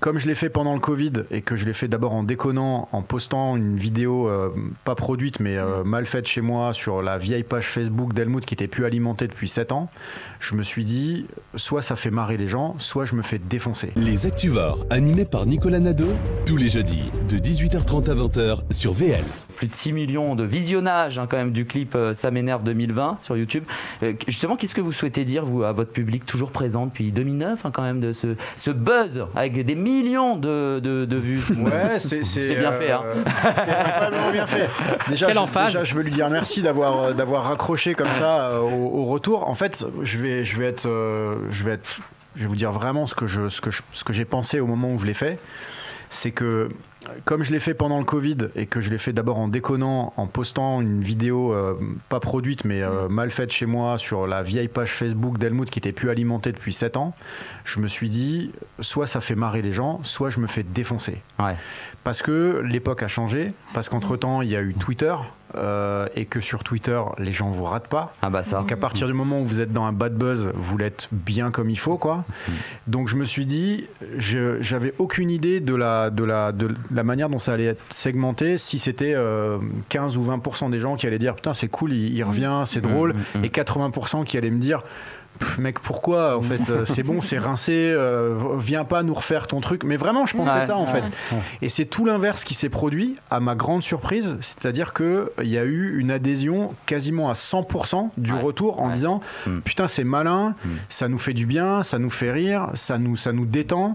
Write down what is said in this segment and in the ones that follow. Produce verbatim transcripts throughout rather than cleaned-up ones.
comme je l'ai fait pendant le Covid et que je l'ai fait d'abord en déconnant, en postant une vidéo euh, pas produite mais euh, mal faite chez moi sur la vieille page Facebook d'Helmut qui n'était plus alimentée depuis sept ans, je me suis dit, soit ça fait marrer les gens, soit je me fais défoncer. Les Activores, animés par Nicolas Nadeau, tous les jeudis, de dix-huit heures trente à vingt heures sur V L. Plus de six millions de visionnages hein, quand même du clip euh, Ça m'énerve deux mille vingt sur YouTube. Euh, justement, qu'est-ce que vous souhaitez dire vous, à votre public toujours présent depuis deux mille neuf hein, quand même, de ce, ce buzz avec des millions de, de, de vues? Ouais, c'est, c'est bien euh, fait. Hein. C'est vraiment bien fait. Déjà, Quelle je, emphase. déjà, je veux lui dire merci d'avoir, d'avoir raccroché comme ça euh, au, au retour. En fait, je vais, je vais être, euh, je vais être, je vais vous dire vraiment ce que je, ce que je, ce que j'ai pensé au moment où je l'ai fait. C'est que comme je l'ai fait pendant le Covid et que je l'ai fait d'abord en déconnant, en postant une vidéo euh, pas produite mais euh, mal faite chez moi sur la vieille page Facebook d'Helmut qui n'était plus alimentée depuis sept ans, je me suis dit, soit ça fait marrer les gens, soit je me fais défoncer. Ouais. Parce que l'époque a changé, parce qu'entre-temps, il y a eu Twitter, euh, et que sur Twitter, les gens vous ratent pas. Ah bah ça. Donc à partir du moment où vous êtes dans un bad buzz, vous l'êtes bien comme il faut, quoi. Donc je me suis dit, je, j'avais aucune idée de la, de, la, de la manière dont ça allait être segmenté, si c'était euh, quinze ou vingt pour cent des gens qui allaient dire, putain c'est cool, il, il revient, c'est drôle, mmh, mmh. et quatre-vingts pour cent qui allaient me dire, Pff, mec, pourquoi en fait euh, c'est bon, c'est rincé, euh, viens pas nous refaire ton truc. Mais vraiment, je pensais Ouais, ça en ouais. fait. Et c'est tout l'inverse qui s'est produit, à ma grande surprise. C'est-à-dire qu'il y a eu une adhésion quasiment à cent pour cent du Ouais. retour en Ouais. disant Mm. putain, c'est malin, Mm. ça nous fait du bien, ça nous fait rire, ça nous, ça nous détend.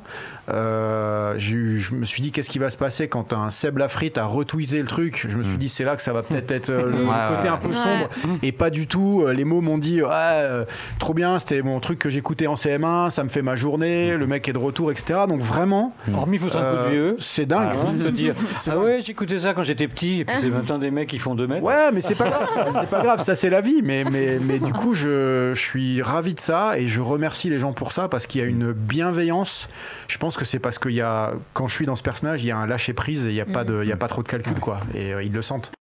Euh, j'ai eu- je me suis dit, qu'est-ce qui va se passer quand un Seb Lafrite a retweeté le truc? Je me suis dit, c'est là que ça va peut-être être euh, le, Ouais, le côté ouais, un peu ouais. sombre. Et pas du tout. Les mots m'ont dit, ah, euh, trop bien, c'était mon truc que j'écoutais en C M un, ça me fait ma journée, le mec est de retour, et cetera. Donc vraiment, Hormis foutre un coup euh, de vieux. c'est dingue. Ah, ouais, se dire, ah ouais, j'écoutais ça quand j'étais petit, et puis c'est maintenant des mecs qui font deux mètres. Ouais, mais c'est pas grave, ça, c'est pas grave, ça c'est la vie. Mais, mais, mais du coup, je, je suis ravi de ça et je remercie les gens pour ça parce qu'il y a une bienveillance. Je pense que c'est parce qu'il y a, quand je suis dans ce personnage, il y a un lâcher prise et il n'y a, pas de- il y a pas trop de calcul, quoi. Et euh, ils le sentent.